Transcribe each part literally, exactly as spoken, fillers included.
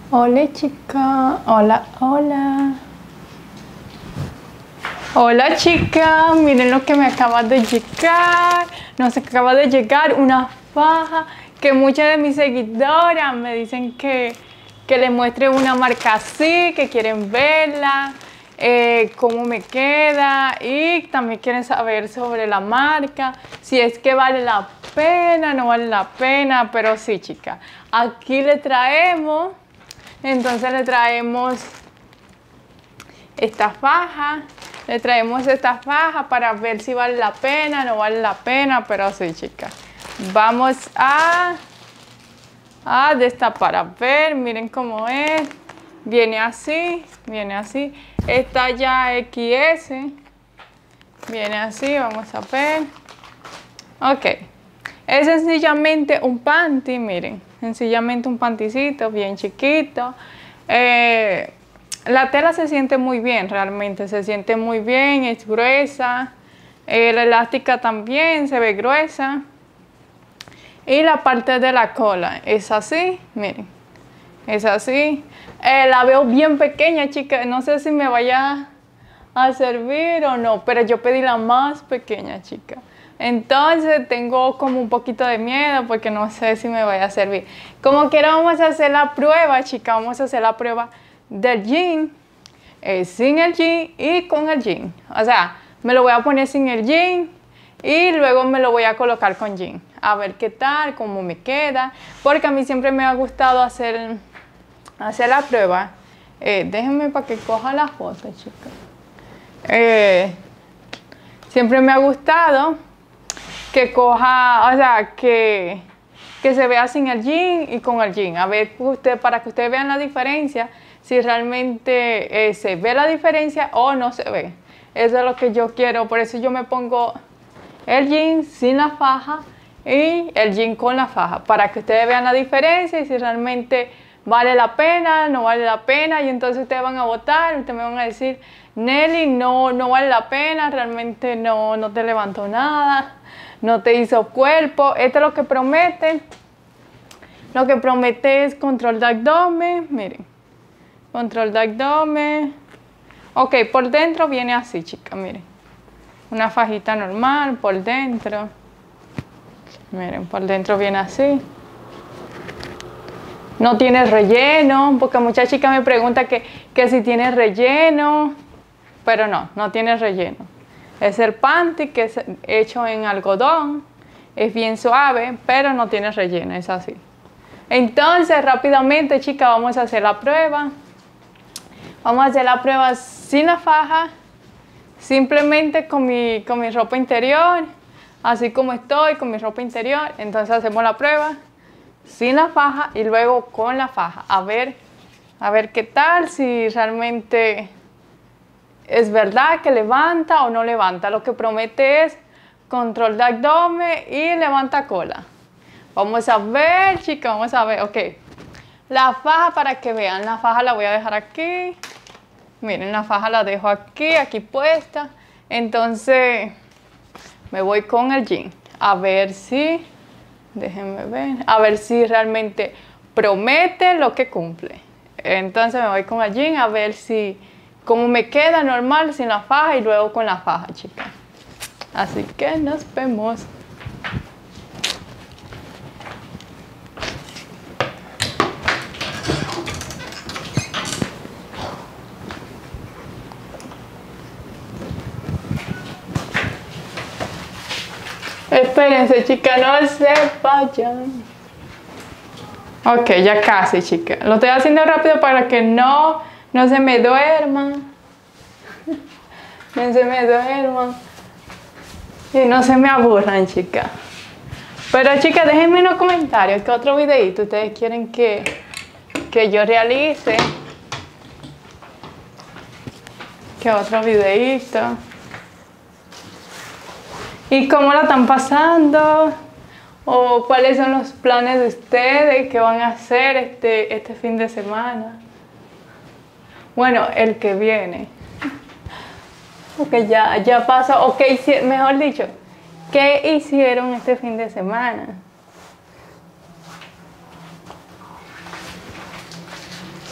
Hola chica, hola, hola. Hola chica, miren lo que me acaba de llegar. Nos acaba de llegar una faja que muchas de mis seguidoras me dicen que, que les muestre una marca así, que quieren verla, eh, cómo me queda y también quieren saber sobre la marca, si es que vale la pena, no vale la pena, pero sí chica, aquí le traemos. Entonces le traemos esta faja, le traemos esta faja para ver si vale la pena, no vale la pena, pero sí, chicas. Vamos a, a destapar, a ver, miren cómo es. Viene así, viene así. Esta ya equis ese, viene así, vamos a ver. Ok, es sencillamente un panty, miren, sencillamente un panticito bien chiquito. Eh, la tela se siente muy bien, realmente se siente muy bien, es gruesa. Eh, la elástica también se ve gruesa. Y la parte de la cola es así, miren, es así. Eh, la veo bien pequeña, chicas, no sé si me vaya a servir o no, pero yo pedí la más pequeña, chica. Entonces tengo como un poquito de miedo porque no sé si me vaya a servir. Como quiera vamos a hacer la prueba, chica. Vamos a hacer la prueba del jean, eh, sin el jean y con el jean. O sea, me lo voy a poner sin el jean y luego me lo voy a colocar con jean. A ver qué tal, cómo me queda. Porque a mí siempre me ha gustado hacer, hacer la prueba. Eh, déjenme para que coja la foto, chicas. Eh, siempre me ha gustado que coja, o sea, que, que se vea sin el jean y con el jean. A ver, usted, para que ustedes vean la diferencia, si realmente eh, se ve la diferencia o no se ve. Eso es lo que yo quiero, por eso yo me pongo el jean sin la faja y el jean con la faja, para que ustedes vean la diferencia y si realmente vale la pena, no vale la pena, y entonces ustedes van a votar, ustedes me van a decir, Nelly, no, no vale la pena, realmente no, no te levantó nada, no te hizo cuerpo. Esto es lo que promete. Lo que promete es control de abdomen, miren, control de abdomen. Ok, por dentro viene así, chicas, miren, una fajita normal por dentro. Miren, por dentro viene así. No tiene relleno, porque muchas chicas me preguntan que, que si tiene relleno, pero no, no tiene relleno. Es el panty que es hecho en algodón, es bien suave, pero no tiene relleno, es así. Entonces, rápidamente, chicas, vamos a hacer la prueba. Vamos a hacer la prueba sin la faja, simplemente con mi, con mi ropa interior, así como estoy, con mi ropa interior. Entonces hacemos la prueba sin la faja y luego con la faja. A ver, a ver qué tal, si realmente es verdad que levanta o no levanta. Lo que promete es control de abdomen y levanta cola. Vamos a ver, chicas, vamos a ver. Ok, la faja, para que vean, la faja la voy a dejar aquí. Miren, la faja la dejo aquí, aquí puesta. Entonces me voy con el jean. A ver si, déjenme ver, a ver si realmente promete lo que cumple. Entonces me voy con el jean a ver si, cómo me queda normal sin la faja y luego con la faja, chicas. Así que nos vemos. Espérense, chicas, no se vayan. Ok, ya casi, chicas. Lo estoy haciendo rápido para que no, no se me duerman. No se me duerman. Y no se me aburran, chicas. Pero, chicas, déjenme en los comentarios qué otro videito ustedes quieren que, que yo realice. ¿Qué otro videito? ¿Y cómo la están pasando? ¿O cuáles son los planes de ustedes que van a hacer este, este fin de semana? Bueno, el que viene. Ok, ya, ya pasó. Ok, mejor dicho, ¿qué hicieron este fin de semana?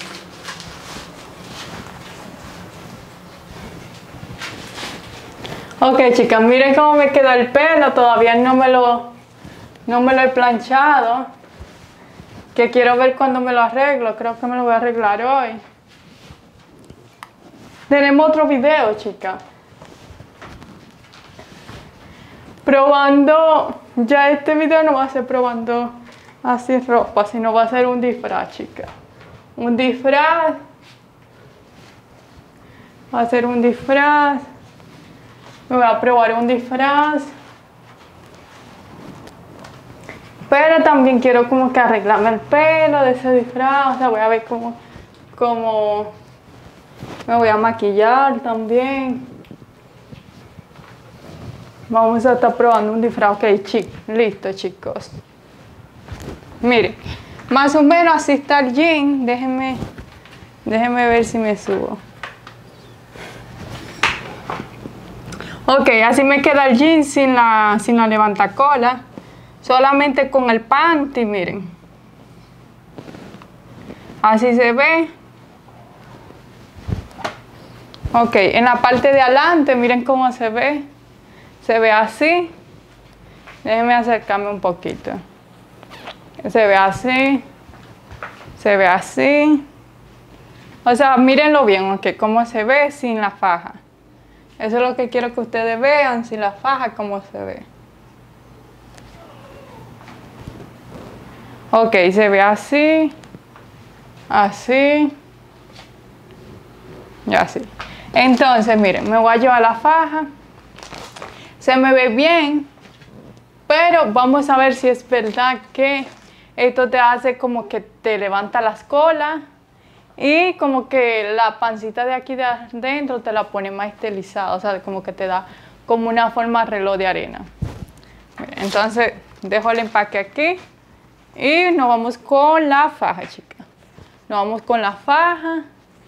Ok, chicas, miren cómo me queda el pelo. Todavía no me lo, no me lo he planchado. Que quiero ver cuando me lo arreglo. Creo que me lo voy a arreglar hoy. Tenemos otro video, chicas. Probando. Ya este video no va a ser probando así ropa, sino va a ser un disfraz, chicas. Un disfraz. Va a ser un disfraz. Me voy a probar un disfraz. Pero también quiero como que arreglarme el pelo de ese disfraz. O sea, voy a ver cómo, cómo me voy a maquillar también. Vamos a estar probando un disfraz. Ok, chicos. Listo, chicos. Miren, más o menos así está el jean. Déjenme, déjenme ver si me subo. Ok, así me queda el jean sin la, sin la levantacola. Solamente con el panty, miren. Así se ve. Ok, en la parte de adelante, miren cómo se ve. Se ve así. Déjenme acercarme un poquito. Se ve así. Se ve así. O sea, mírenlo bien, ok, cómo se ve sin la faja. Eso es lo que quiero que ustedes vean, sin la faja, cómo se ve. Ok, se ve así, así y así. Entonces, miren, me voy a llevar la faja. Se me ve bien, pero vamos a ver si es verdad que esto te hace como que te levanta las colas y como que la pancita de aquí de adentro te la pone más estilizada, o sea, como que te da como una forma reloj de arena. Entonces, dejo el empaque aquí. Y nos vamos con la faja, chicas. Nos vamos con la faja.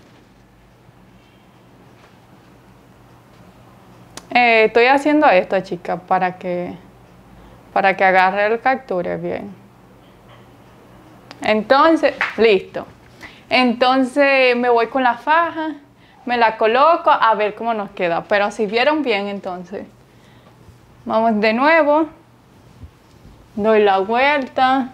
Eh, estoy haciendo esto, chicas, para que, para que agarre el capture bien. Entonces, listo. Entonces me voy con la faja, me la coloco a ver cómo nos queda. Pero si vieron bien, entonces, vamos de nuevo. Doy la vuelta.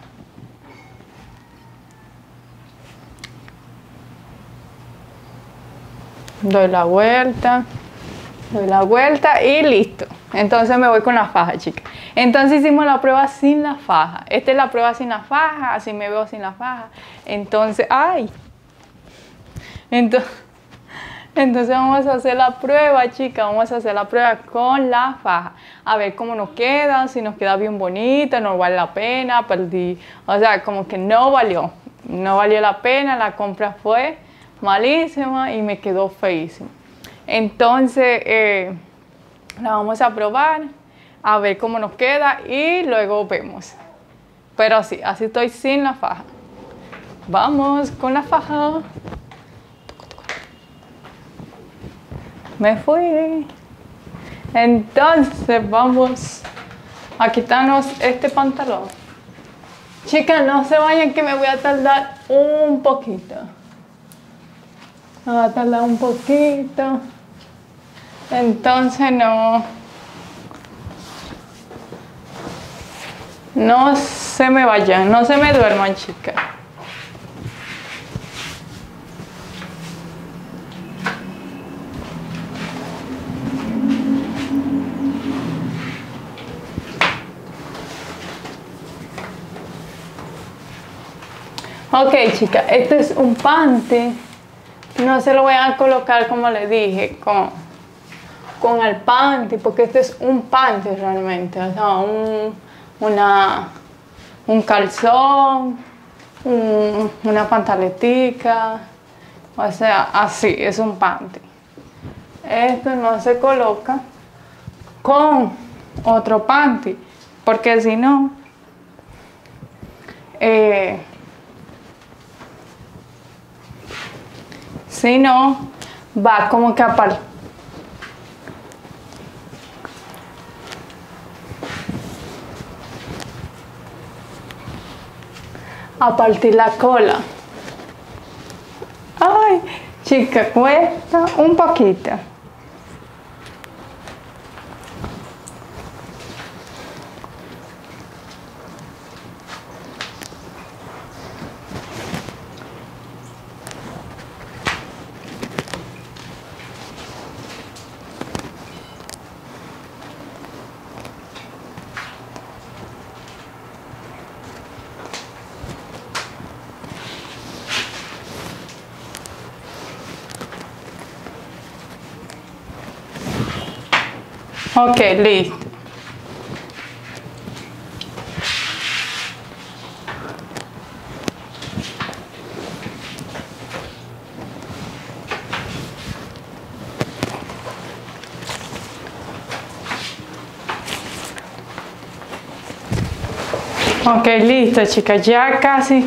Doy la vuelta, doy la vuelta y listo. Entonces me voy con la faja, chicas. Entonces hicimos la prueba sin la faja. Esta es la prueba sin la faja, así me veo sin la faja. Entonces, ¡ay! Entonces, entonces vamos a hacer la prueba, chicas. Vamos a hacer la prueba con la faja. A ver cómo nos queda, si nos queda bien bonita, no vale la pena, perdí. O sea, como que no valió. No valió la pena, la compra fue malísima y me quedó feísima. Entonces eh, la vamos a probar a ver cómo nos queda y luego vemos. Pero sí, así estoy sin la faja. Vamos con la faja. Me fui. Entonces vamos a quitarnos este pantalón. Chicas, no se vayan que me voy a tardar un poquito. Me va a tardar un poquito. Entonces no. No se me vayan, no se me duerman, chicas. Ok, chicas, este es un panty. No se lo voy a colocar como le dije, con, con el panty, porque este es un panty realmente. O sea, un, una, un calzón, un, una pantaletica. O sea, así, es un panty. Esto no se coloca con otro panty, porque si no, eh, si no, va como que a partir. A partir la cola. Ay, chica, cuesta un poquito. Ok, listo. Ok, listo, chicas, ya casi.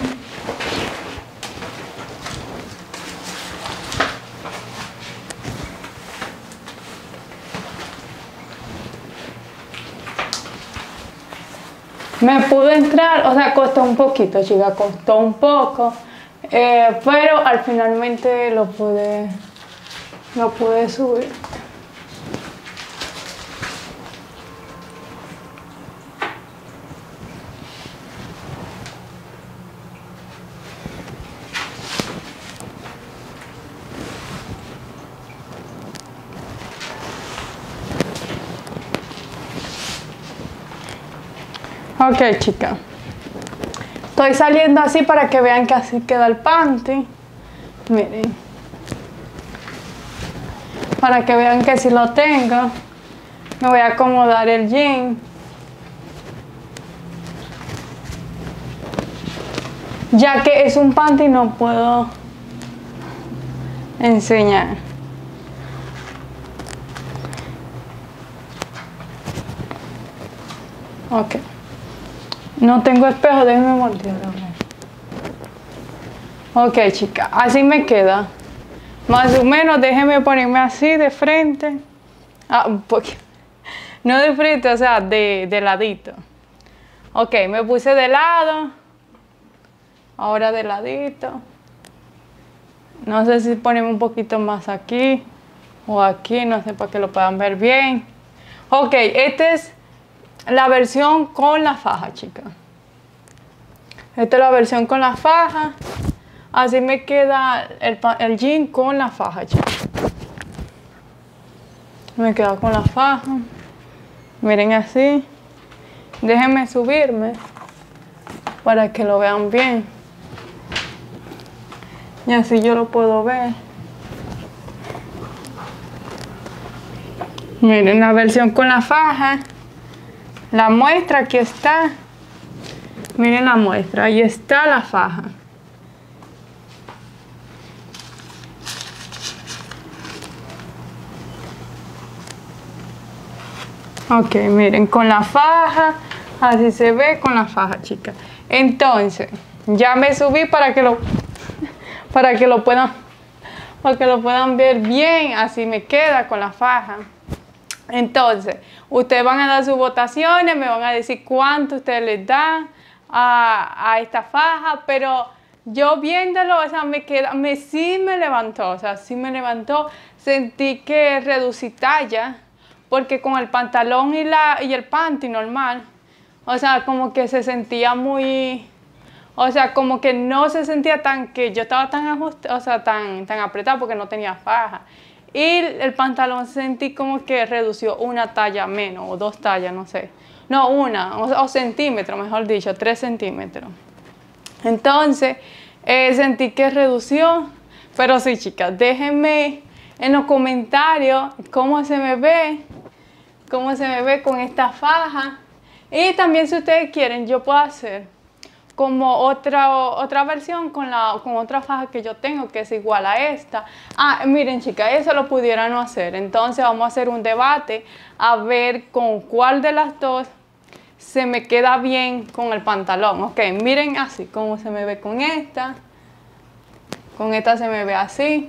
Me pude entrar, o sea, costó un poquito, chicas, costó un poco, eh, pero al finalmente lo pude, lo pude subir. Ok, chicas, estoy saliendo así para que vean que así queda el panty. Miren, para que vean que si lo tengo, me voy a acomodar el jean. Ya que es un panty no puedo enseñar. Ok. No tengo espejo, déjenme voltear a ver. Ok, chicas, así me queda. Más o menos, déjenme ponerme así de frente. Ah, un poquito. No de frente, o sea, de, de ladito. Ok, me puse de lado. Ahora de ladito. No sé si ponemos un poquito más aquí o aquí, no sé, para que lo puedan ver bien. Ok, esta es la versión con la faja, chicas. Esta es la versión con la faja. Así me queda el, el jean con la faja, chicas. Me queda con la faja. Miren así. Déjenme subirme para que lo vean bien. Y así yo lo puedo ver. Miren la versión con la faja. La muestra, aquí está. Miren la muestra, ahí está la faja. Ok, miren, con la faja, así se ve con la faja, chicas. Entonces, ya me subí para que lo, para que lo puedan, para que lo puedan ver bien, así me queda con la faja. Entonces, ustedes van a dar sus votaciones, me van a decir cuánto ustedes les dan a, a esta faja, pero yo viéndolo, o sea, me queda, me, sí me levantó, o sea, sí me levantó, sentí que reducí talla, porque con el pantalón y, la, y el panty normal, o sea, como que se sentía muy, o sea, como que no se sentía tan, que yo estaba tan ajustada, o sea, tan, tan apretada porque no tenía faja. Y el pantalón sentí como que redució una talla menos, o dos tallas, no sé. No, una, o, o centímetro, mejor dicho, tres centímetros. Entonces, eh, sentí que redució, pero sí, chicas, déjenme en los comentarios cómo se me ve, cómo se me ve con esta faja. Y también si ustedes quieren, yo puedo hacer como otra, otra versión con, la, con otra faja que yo tengo, que es igual a esta. Ah, miren, chicas, eso lo pudieran no hacer. Entonces vamos a hacer un debate a ver con cuál de las dos se me queda bien con el pantalón. Ok, miren así cómo se me ve con esta. Con esta se me ve así.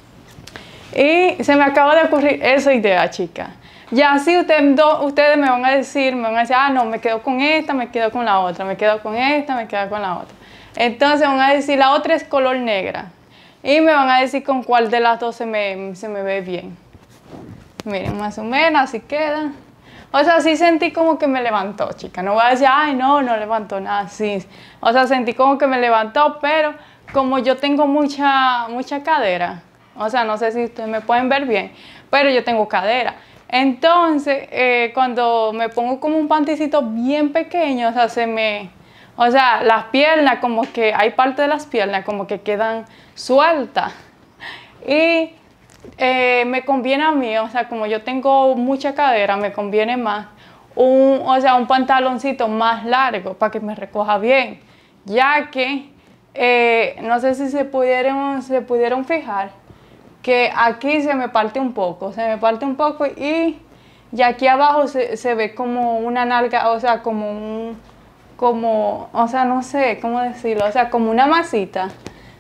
Y se me acaba de ocurrir esa idea, chicas. Ya así ustedes, do, ustedes me van a decir, me van a decir, ah, no, me quedo con esta, me quedo con la otra, me quedo con esta, me quedo con la otra. Entonces van a decir, la otra es color negra. Y me van a decir con cuál de las dos se me, se me ve bien. Miren, más o menos, así queda. O sea, sí sentí como que me levantó, chicas. No voy a decir, ay, no, no levantó nada, sí. O sea, sentí como que me levantó, pero como yo tengo mucha, mucha cadera, o sea, no sé si ustedes me pueden ver bien, pero yo tengo cadera. Entonces, eh, cuando me pongo como un panticito bien pequeño, o sea, se me... O sea, las piernas, como que hay parte de las piernas como que quedan sueltas. Y eh, me conviene a mí, o sea, como yo tengo mucha cadera, me conviene más un, o sea, un pantaloncito más largo para que me recoja bien, ya que eh, no sé si se pudieron, se pudieron fijar que aquí se me parte un poco, se me parte un poco y, y aquí abajo se, se ve como una nalga, o sea, como un, como, o sea, no sé cómo decirlo, o sea, como una masita.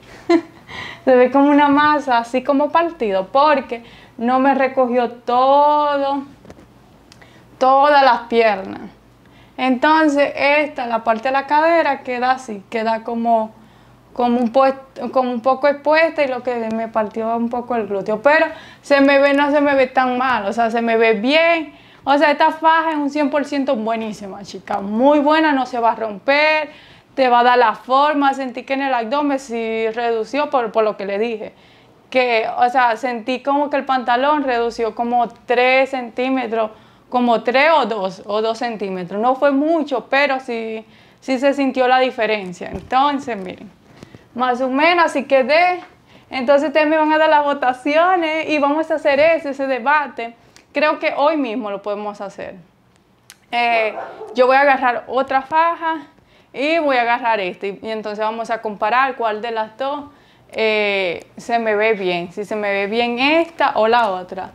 Se ve como una masa, así como partido, porque no me recogió todo, todas las piernas. Entonces, esta, la parte de la cadera, queda así, queda como, como, un, puesto, como un poco expuesta y lo que me partió un poco el glúteo. Pero se me ve, no se me ve tan mal, o sea, se me ve bien. O sea, esta faja es un cien por ciento buenísima, chica, muy buena, no se va a romper, te va a dar la forma. Sentí que en el abdomen sí redució por, por lo que le dije. Que, o sea, sentí como que el pantalón redució como tres centímetros, como tres o dos, o dos centímetros. No fue mucho, pero sí, sí se sintió la diferencia. Entonces, miren, más o menos así quedé. Entonces ustedes me van a dar las votaciones y vamos a hacer ese, ese debate. Creo que hoy mismo lo podemos hacer. Eh, yo voy a agarrar otra faja y voy a agarrar este. Y entonces vamos a comparar cuál de las dos eh, se me ve bien. Si se me ve bien esta o la otra.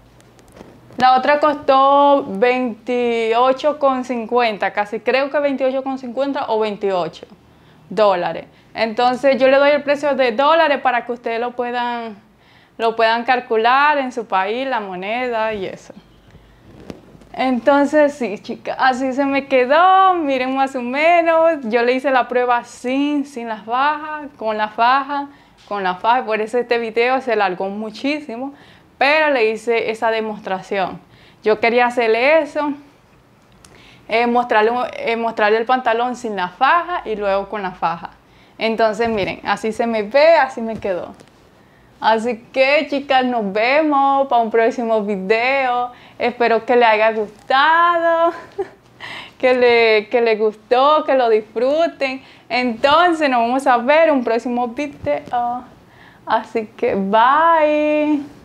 La otra costó veintiocho con cincuenta, casi creo que veintiocho con cincuenta o veintiocho dólares. Entonces yo le doy el precio de dólares para que ustedes lo puedan, lo puedan calcular en su país, la moneda y eso. Entonces sí, chicas, así se me quedó, miren más o menos. Yo le hice la prueba sin, sin las fajas, con la faja, con la faja, por eso este video se alargó muchísimo. Pero le hice esa demostración. Yo quería hacerle eso, eh, mostrarle, eh, mostrarle el pantalón sin la faja y luego con la faja. Entonces, miren, así se me ve, así me quedó. Así que, chicas, nos vemos para un próximo video. Espero que les haya gustado, que le, que les gustó, que lo disfruten. Entonces, nos vamos a ver en un próximo video. Así que, bye.